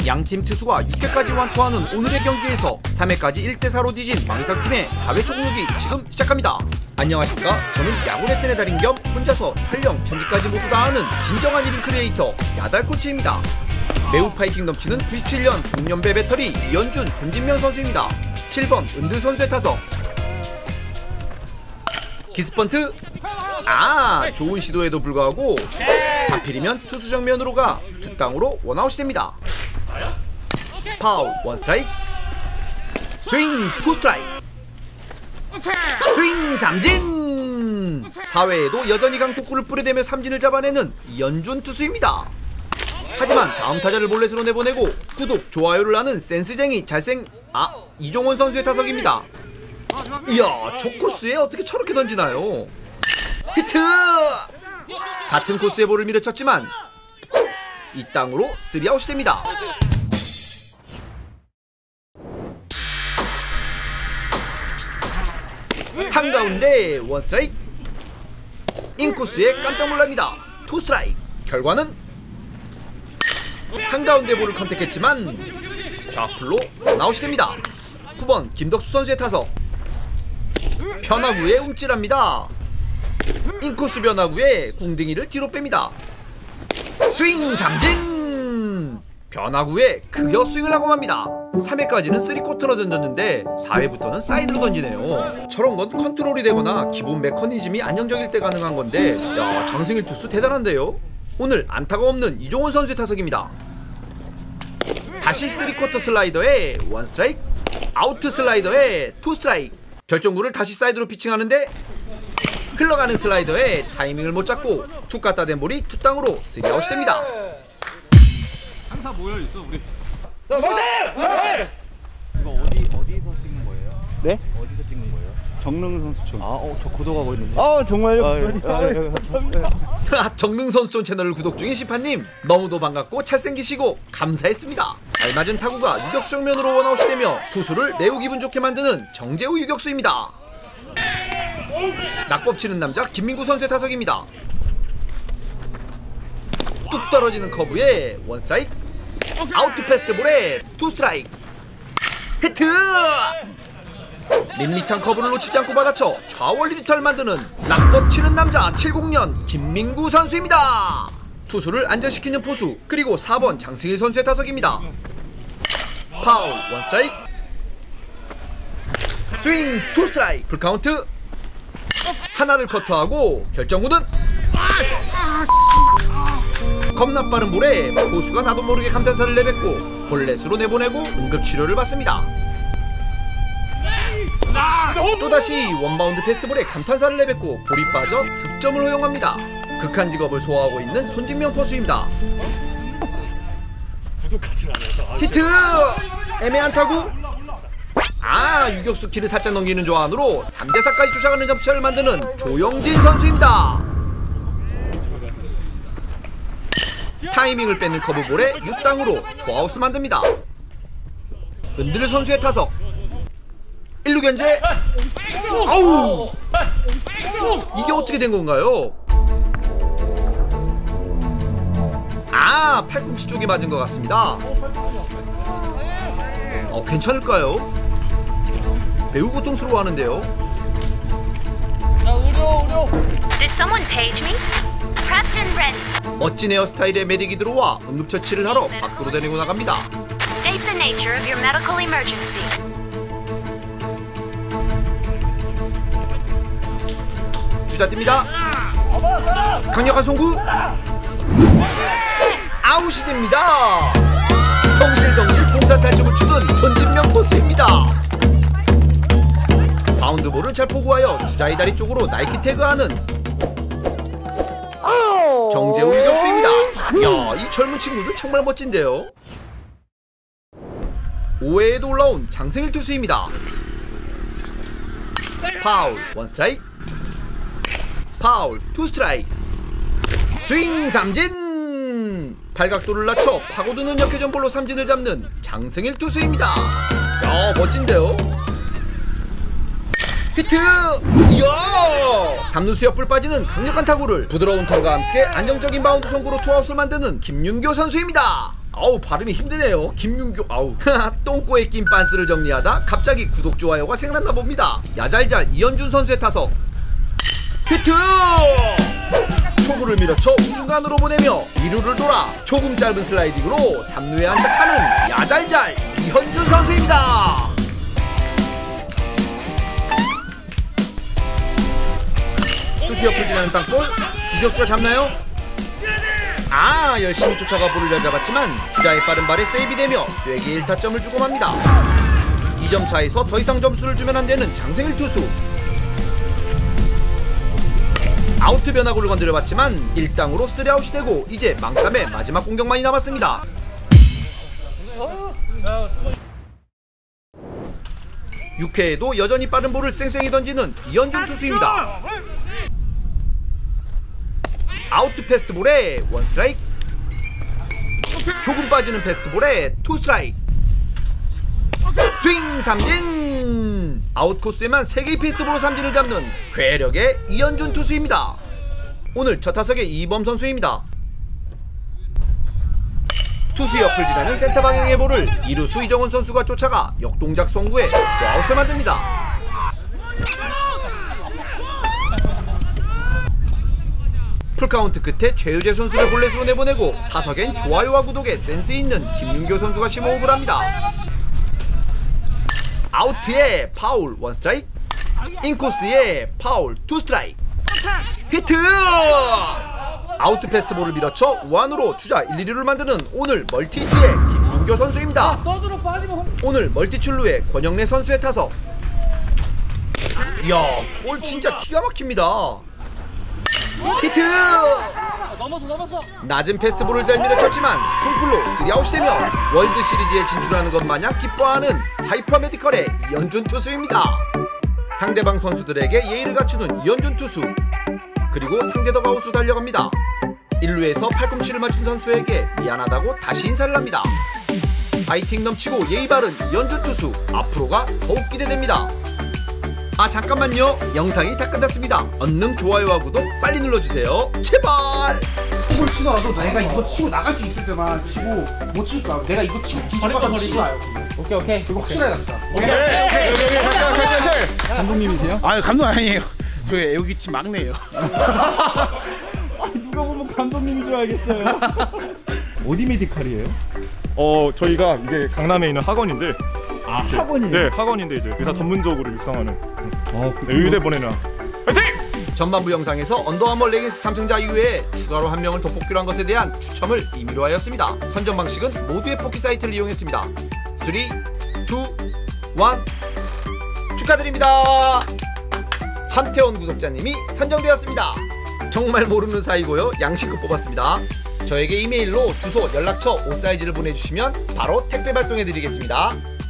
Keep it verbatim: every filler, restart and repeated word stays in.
양팀 투수가 육 회까지 완투하는 오늘의 경기에서 삼 회까지 일 대 사로 뒤진 망상팀의 사 회 종료기 지금 시작합니다. 안녕하십니까. 저는 야구 레슨의 달인 겸 혼자서 촬영, 편집까지 모두 다 하는 진정한 일 인 크리에이터 야달코치입니다. 매우 파이팅 넘치는 구십칠 년 동년배 배터리 이연준, 손진명 선수입니다. 칠 번 은들 선수의 타석. 기스펀트. 아, 좋은 시도에도 불구하고 하필이면 투수 정면으로 가 투 땅으로 원아웃이 됩니다. 파울, 원 스트라이크. 스윙, 투 스트라이크. 스윙, 삼진. 사 회에도 여전히 강속구를 뿌려대며 삼진을 잡아내는 이연준 투수입니다. 하지만 다음 타자를 볼넷으로 내보내고 구독, 좋아요를 하는 센스쟁이 잘생... 아, 이종원 선수의 타석입니다. 이야, 저 코스에 어떻게 저렇게 던지나요? 히트! 같은 코스에 볼을 밀어쳤지만 이 땅으로 쓰리 아웃이 됩니다. 한가운데 원 스트라이크. 인코스에 깜짝 놀랍니다. 투 스트라이크. 결과는 한가운데 볼을 컨택했지만 좌풀로 아웃이 됩니다. 구 번 김덕수 선수의 타석. 변화구에 움찔합니다. 인코스 변화구에 궁둥이를 뒤로 뺍니다. 스윙, 삼진. 변화구에 극여 스윙을 하고 맙니다. 삼 회까지는 쓰리 쿼터로 던졌는데 사 회부터는 사이드로 던지네요. 저런 건 컨트롤이 되거나 기본 메커니즘이 안정적일 때 가능한 건데, 야, 장승일 투수 대단한데요. 오늘 안타가 없는 이종원 선수의 타석입니다. 다시 쓰리 쿼터 슬라이더에 원 스트라이크. 아웃 슬라이더에 투 스트라이크. 결정구를 다시 사이드로 피칭하는데 흘러가는 슬라이더에 타이밍을 못 잡고 툭 갖다 댄 볼이 투 땅으로 쓰리 아웃이 됩니다. 항상 모여있어 우리. 자, 선생! 이거 어디, 어디서 찍는 거예요? 네? 어디서 찍는 거예요? 정릉 선수촌. 아, 어, 저 구독하고 있는데. 아, 정말요? 아, 예. 아, 예. 감사합니다. 정릉 선수촌 채널을 구독 중인 시파님, 너무도 반갑고 잘생기시고 감사했습니다. 잘 맞은 타구가 유격수 정면으로 원아웃이 되며 투수를 매우 기분 좋게 만드는 정재우 유격수입니다. 낙법 치는 남자 김민구 선수의 타석입니다. 뚝 떨어지는 커브에 원 스트라이크. 아웃 패스트볼에 투 스트라이크. 히트! 밋밋한 커브를 놓치지 않고 받아쳐 좌월리 리터를 만드는 낙법 치는 남자 칠십 년 김민구 선수입니다. 투수를 안정시키는 포수, 그리고 사 번 장승일 선수의 타석입니다. 파울, 원 스트라이크. 스윙, 투 스트라이크. 풀카운트. 하나를 커트하고 결정구는 겁나 빠른 볼에 포수가 나도 모르게 감탄사를 내뱉고 볼넷으로 내보내고 응급치료를 받습니다. 또다시 원바운드 패스트볼에 감탄사를 내뱉고 볼이 빠져 득점을 허용합니다. 극한 직업을 소화하고 있는 손진명 포수입니다. 히트! 애매한 타구. 아, 유격수 키를 살짝 넘기는 조안으로 삼 대 사까지 쫓아가는 점수차를 만드는 조영진 선수입니다. 타이밍을 뺏는 커브볼에 육 땅으로 투아웃을 만듭니다. 은들 선수의 타석. 일 루 견제. 아우! 이게 어떻게 된 건가요? 아, 팔꿈치 쪽에 맞은 것 같습니다. 어, 괜찮을까요? 매우 고통스러워하는데요. 자, 우려, 우려. Did someone page me? Prepped and ready. 멋진 헤어스타일의 메딕이 들어와 응급처치를 하러 밖으로 데리고 나갑니다. State the nature of your medical emergency. 주자 뜁니다. 강력한 송구. 아웃이 됩니다. 덩실덩실 공사탈출을 추는 손진명 포수입니다. 바운드볼을 잘 포구하여 주자의 다리 쪽으로 나이키 태그하는 정재우 유격수입니다. 이야, 이 젊은 친구들 정말 멋진데요. 오 회에도 올라온 장승일 투수입니다. 파울, 원 스트라이크. 파울, 투 스트라이크. 스윙, 삼진. 발각도를 낮춰 파고드는 역회전 볼로 삼진을 잡는 장승일 투수입니다. 야, 멋진데요. 히트! 이야! 삼 루수 옆을 빠지는 강력한 타구를 부드러운 턴과 함께 안정적인 바운드 송구로 투아웃을 만드는 김윤교 선수입니다. 아우 발음이 힘드네요. 김윤교. 아우 똥꼬에 낀 빤스를 정리하다 갑자기 구독 좋아요가 생각났나 봅니다. 야잘잘 이현준 선수의 타석. 히트! 초구를 밀어쳐 우중간으로 보내며 이루를 돌아 조금 짧은 슬라이딩으로 삼루에 안착하는 야잘잘 이현준 선수입니다. 투수 옆을 지나는 땅볼. 이격수가 잡나요? 아, 열심히 쫓아가 볼을 잡았지만 주자의 빠른 발에 세이브 되며 쐐기 일 타점을 주고 맙니다. 이 점 차에서 더 이상 점수를 주면 안 되는 장생일 투수. 아우트 변화구를 건드려봤지만 일당으로 쓰리아웃이 되고 이제 망담의 마지막 공격만이 남았습니다. 육 회에도 여전히 빠른 볼을 쌩쌩히 던지는 이현준 투수입니다. 아우트 패스트볼에 원 스트라이크, 조금 빠지는 패스트볼에 투 스트라이크, 스윙 삼진. 아웃 코스에만 세 개의 패스트볼로 삼진을 잡는 괴력의 이현준 투수입니다. 오늘 첫 타석의 이범 선수입니다. 투수 옆을 지나는 센터 방향의 볼을 이루수 이정원 선수가 쫓아가 역동작 송구에 투아웃을 만듭니다. 풀카운트 끝에 최유재 선수를 볼넷으로 내보내고 타석엔 좋아요와 구독에 센스 있는 김윤교 선수가 심호흡을 합니다. 아우트에 파울 원 스트라이크, 인코스에 파울 투 스트라이크, 히트! 아우트 패스트볼을 밀어쳐 우한으로 주자 일, 이 루를 만드는 오늘 멀티히트의 김윤교 선수입니다. 오늘 멀티출루의 권영래 선수의 타석. 이야, 볼 진짜 기가 막힙니다. 히트! 넘어서 넘어서. 낮은 패스트볼을 잘 밀어쳤지만 중풀로 쓰리아웃이 되며 월드 시리즈에 진출하는 것 마냥 기뻐하는 하이퍼 메디컬의 이현준 투수입니다. 상대방 선수들에게 예의를 갖추는 이현준 투수. 그리고 상대 더가웃으로 달려갑니다. 일 루에서 팔꿈치를 맞춘 선수에게 미안하다고 다시 인사를 합니다. 파이팅 넘치고 예의 바른 이현준 투수. 앞으로가 더욱 기대됩니다. 아 잠깐만요, 영상이 다 끝났습니다. 얼른 좋아요와 구독 빨리 눌러주세요 제발. 이걸 치더라도 내가 이거 치고 나갈 수 있을 때만 치고 못 칠 거야. 내가 이거 치고 뒤집어서 치지 마요. 오케이 오케이. 그거 확실하게 합시다. 오케이 오케이. 감독님이세요? 아유 감독 아니에요. 저 애호기팀 막내예요. 누가 보면 감독님인 줄 알겠어요. 어디 메디컬이에요? 어 저희가 이제 강남에 있는 학원인데. 아 학원이요? 네 학원인데 이제 의사 전문적으로 육성하는 어, 네, 의대 보내는 화이팅! 전반부 영상에서 언더아머 레깅스 탐정자 이후에 추가로 한 명을 돋보기로 한 것에 대한 추첨을 임의로 하였습니다. 선정 방식은 모두의 포키 사이트를 이용했습니다. 삼, 이, 일 축하드립니다. 함태원 구독자님이 선정되었습니다. 정말 모르는 사이고요, 양식급 뽑았습니다. 저에게 이메일로 주소, 연락처, 옷 사이즈를 보내주시면 바로 택배 발송해드리겠습니다.